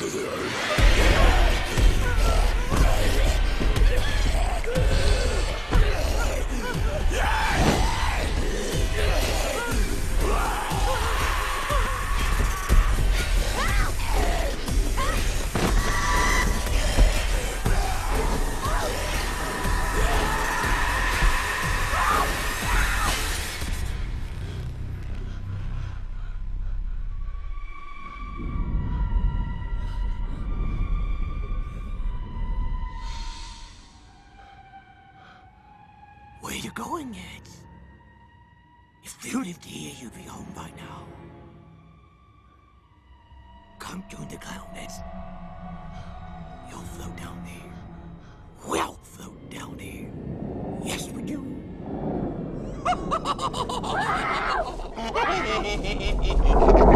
Where you going, Ed? If you lived here, you'd be home by now. Come join the clown, Ed. You'll float down there. We'll float down there. Yes, we do.